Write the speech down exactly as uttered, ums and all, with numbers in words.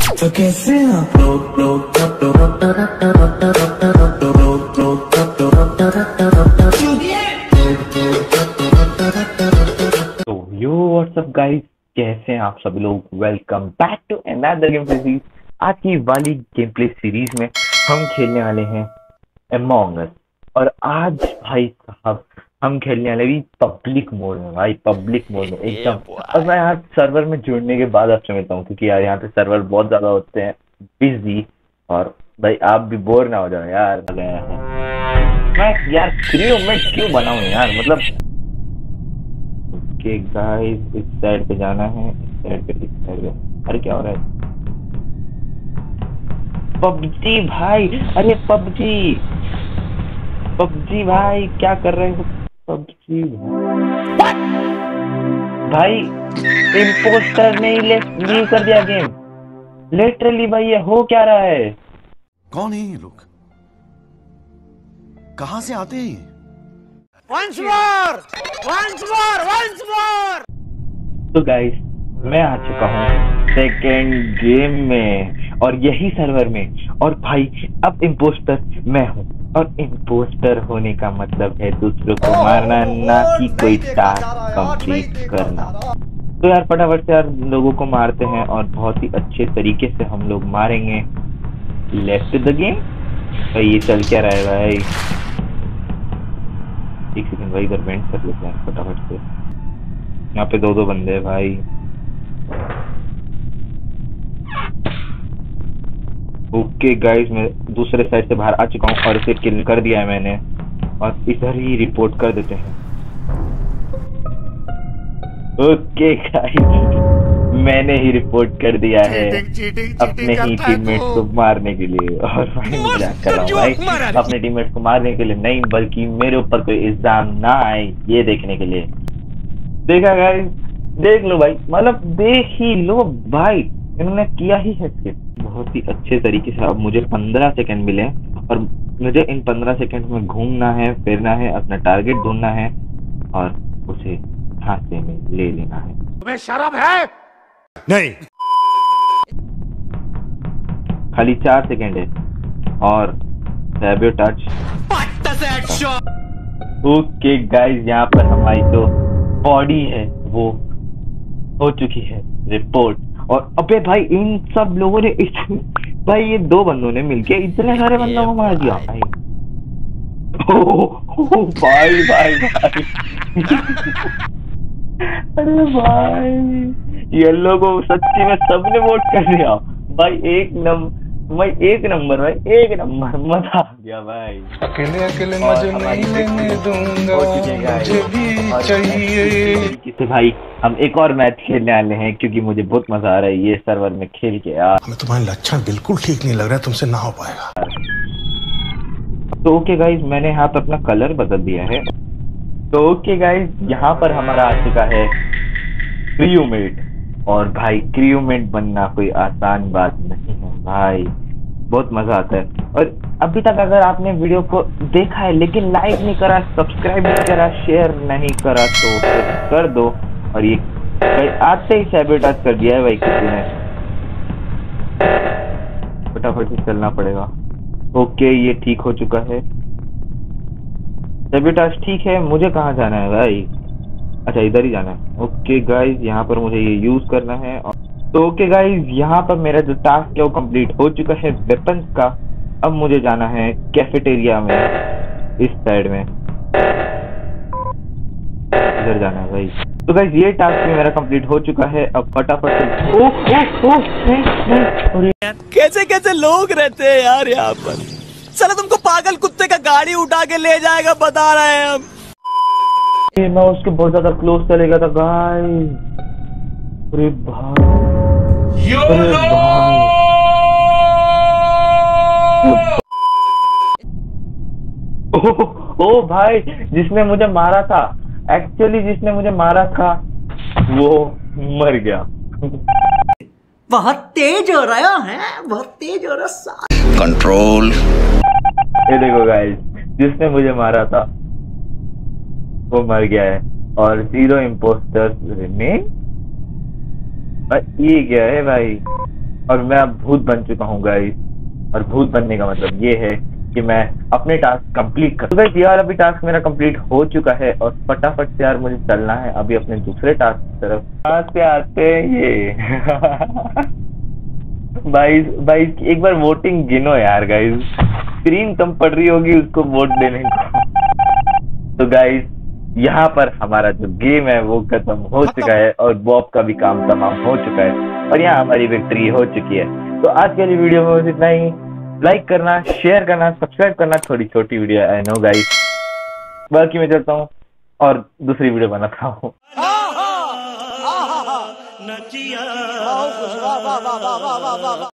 तो कैसे आप लोग लोग तो यो व्हाट्सअप गाइस, कैसे हैं आप सभी लोग। Welcome back to another game series. आज की वाली गेम प्ले सीरीज में हम खेलने वाले हैं अमंग अस। और आज भाई साहब हम खेलने वाले भी पब्लिक मोड में, भाई पब्लिक मोड में एकदम। और मैं यहाँ सर्वर में जुड़ने के बाद आपसे मिलता हूँ, क्योंकि यार यहाँ पे सर्वर बहुत ज्यादा होते हैं बिजी। और भाई आप भी बोर ना हो जाओ यार। गया है मैं यार क्रियो में क्यों बनाऊं यार, मतलब ओके गाइस, इस साइड पे जाना है, इस साइड पे, इस साइड पे। अरे क्या हो रहा है? पबजी भाई, अरे पबजी पबजी भाई क्या कर रहे हो? पबजी भाई इम्पोस्टर ने ही लीव कर दिया गेम, लिटरली भाई। ये हो क्या रहा है? कौन है ये लोग? कहां से आते हैं? Once more! Once more! Once more! तो गाइस मैं आ चुका हूँ सेकेंड गेम में, और यही सर्वर में। और भाई अब इम्पोस्टर मैं हूँ, और इम्पोस्टर होने का मतलब है दूसरों को मारना, ना कि कोई टास्क कंप्लीट करना। तो यार फटाफट से यार लोगों को मारते हैं, और बहुत ही अच्छे तरीके से हम लोग मारेंगे। लेफ्ट द गेम भाई। ये चल क्या रहा है भाई? एक सेकंड भाई, इधर वेंट कर लेते हैं फटाफट से। यहाँ पे दो दो बंदे हैं भाई। ओके गाइस, मैं दूसरे साइड से बाहर आ चुका हूँ और इसे किल कर दिया है मैंने, और इधर ही रिपोर्ट कर देते हैं। ओके गाइस, मैंने ही रिपोर्ट कर दिया है चीटिंग, चीटिंग, अपने ही टीममेट्स को मारने के लिए। और भाई मजाक कर रहा हूँ भाई, अपने टीममेट्स को मारने के लिए नहीं, बल्कि मेरे ऊपर कोई इल्जाम ना आए ये देखने के लिए। देखा गाइस, देख लो भाई, मतलब देख ही लो भाई, इन्होंने किया ही है स्किप बहुत ही अच्छे तरीके से। अब मुझे पंद्रह सेकंड मिले, और मुझे इन पंद्रह सेकंड में घूमना है, फिरना है, अपना टारगेट ढूंढना है, और उसे हाथे में ले लेना है। तुम्हें शर्म है? नहीं। खाली चार सेकंड है, और सैबोटाज। ओके गाइस, यहाँ पर हमारी जो बॉडी है वो हो चुकी है रिपोर्ट। और अबे भाई इन सब लोगों ने इस भाई ये दो बंदों ने मिलके इतने सारे बंदों को मार दिया भाई। ओ, ओ, भाई भाई भाई अरे भाई येलो को सच्ची में सबने वोट कर दिया भाई। एक नंबर भाई, एक नंबर भाई, एक नंबर, मजा आ गया भाई। अकेले अकेले मजे नहीं लेने दूंगा, मुझे भी चाहिए। तो भाई हम एक और मैच खेलने वाले हैं, क्योंकि मुझे बहुत मजा आ रहा है ये सर्वर में खेल के यार। हमें तुम्हारे लक्षण बिल्कुल ठीक नहीं लग रहा है, तुमसे ना हो पाएगा। तो ओके गाइज, मैंने यहाँ पे अपना कलर बदल दिया है। तो ओके गाइज, यहाँ पर हमारा आ चुका है क्रियोमेट। और भाई क्रियोमेट बनना कोई आसान बात नहीं है भाई, बहुत मजा आता है। और अभी तक अगर आपने वीडियो को देखा है लेकिन लाइक नहीं करा, सब्सक्राइब नहीं करा, शेयर नहीं करा, तो कर दो। और ये भाई आज से ही सैबोटाज कर दिया है भाई किसी ने, फटाफट से चलना पड़ेगा। ओके ये ठीक हो चुका है, सैबोटाज ठीक है। मुझे कहाँ जाना है भाई? अच्छा इधर ही जाना है। ओके गाइज, यहाँ पर मुझे ये यूज करना है। तो ओके गाइज, यहाँ पर मेरा जो टास्क है वो कंप्लीट हो चुका है वेपन्स का। अब मुझे जाना है कैफेटेरिया में, इस साइड में, इधर जाना है भाई। तो गाइज ये टास्क भी मेरा कंप्लीट हो चुका है। अब फटाफट से ओ, ओ, ओ, नहीं, नहीं, कैसे कैसे लोग रहते हैं यार यहाँ पर। चलो तुमको पागल कुत्ते का गाड़ी उठा के ले जाएगा, बता रहे हैं हम। मैं उसके बहुत ज्यादा क्लोज चलेगा था गाइस। अरे भाई, अरे भाई, ओ, ओ भाई, जिसने मुझे मारा था, एक्चुअली जिसने मुझे मारा था वो मर गया। बहुत तेज हो रहा है, बहुत तेज हो रहा है। कंट्रोल। ये देखो गाइस, जिसने मुझे मारा था वो मर गया है, और जीरो इम्पोस्टर्स रिमेन। ये क्या है भाई? और मैं अब भूत बन चुका हूँ गाइस। और भूत बनने का मतलब ये है कि मैं अपने टास्क कंप्लीट कर। तो गाइस यार अभी टास्क मेरा कंप्लीट हो चुका है और फटाफट से यार मुझे चलना है अभी अपने दूसरे टास्क की तरफ। आते आते ये भाई भाई एक बार वोटिंग गिनो यार गाइस, स्क्रीन कम पड़ रही होगी उसको वोट देने को। तो गाइस यहाँ पर हमारा जो गेम है वो खत्म हो चुका है और बॉब का भी काम तमाम हो चुका है और यहाँ हमारी विक्ट्री हो चुकी है। तो आज के लिए वीडियो में बस इतना ही। लाइक करना, शेयर करना, सब्सक्राइब करना। थोड़ी छोटी वीडियो आई नो गाइस, बाकी मैं चलता हूँ और दूसरी वीडियो बनाता हूँ। वाह वाह वाह वाह वाह वाह वाह वाह वाह वाह वाह।